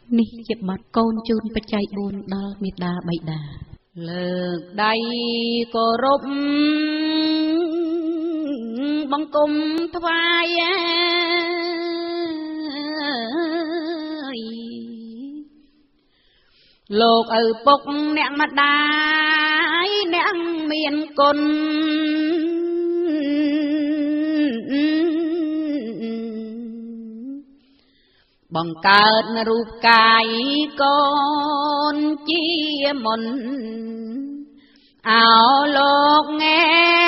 នេះជាបទកូនជូនបច្ច័យ4ដល់មេដាបៃតាលើកដៃគោរពបង្គំថ្វាយលោកឪពុកអ្នកម្ដាយអ្នកមានគុណបង្កើតរូបកាយកូនជាមុនអោលោកងែ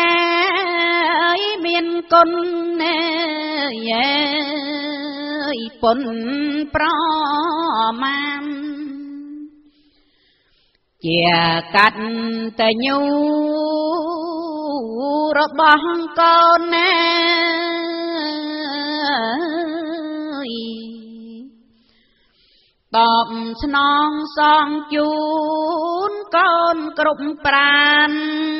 មានគុណយេពុនប្រមាណជាកាត់តញូរបស់កូនណាតបស្នងសងជូនកូនគ្រប់ប្រាន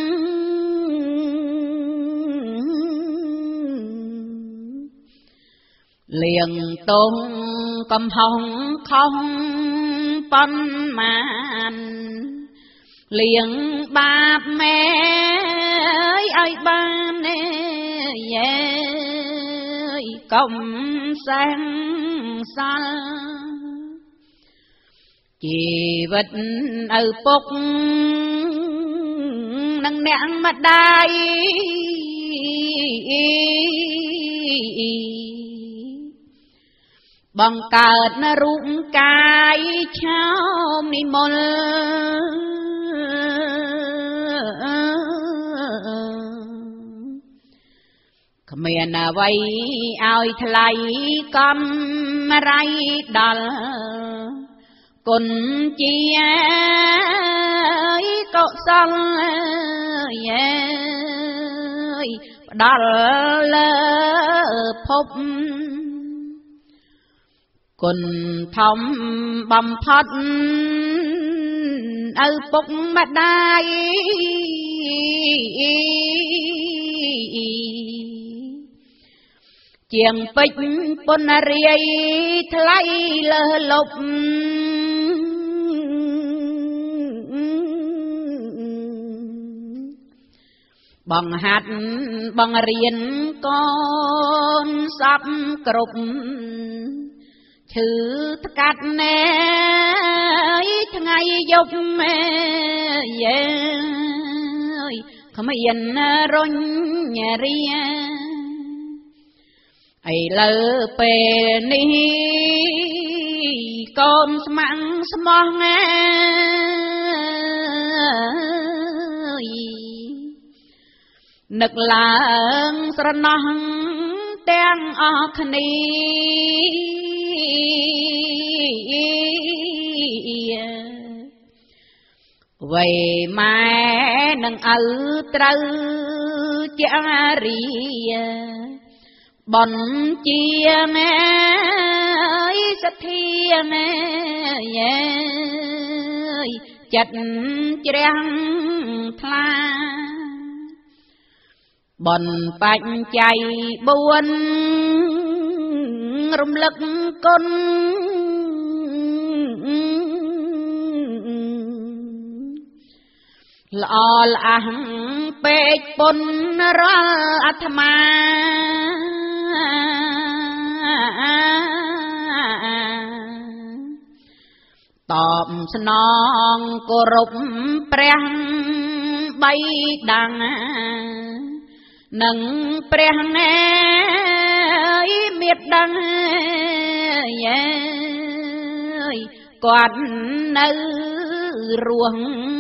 លៀងតុងកំហុងខំប៉ុន្មានលៀងបាបម៉ែឲ្យបានយេកុំសែងសាល់ជីវិតឪពុកនិងអ្នកម្ដាយបង្កើតរូបកាយឆោមនិមលគ្មានអ្វីឲ្យថ្លៃកំរៃដល់គុណជាកុសលយេផ្ដល់លើភពគុណធំបំផុតឪពុកម្ដាយជាងពេជ្រពុនរាយថ្លៃលើលប់បង្ហាត់បង្រៀនកូនសពគ្រប់ឈឺថ្កាត់ណែថ្ងៃយប់យេគ្មានរញរាឥឡូវពេលនេះកូនស្មាំងស្មោះនឹកឡើងស្រណោះទាំងអស់គ្នាវ័យម៉ែនឹងឪត្រូវជារីបនជាសទ្ធាយេចិត្តជ្រះថ្លាបនបច្ច័យ4រំលឹកគុណល្អល្អះពេកពុនរាល់អាត្មាតបស្នងគោរពព្រះបៃតានឹងព្រះណែមេត្តាយេគាត់នៅរស់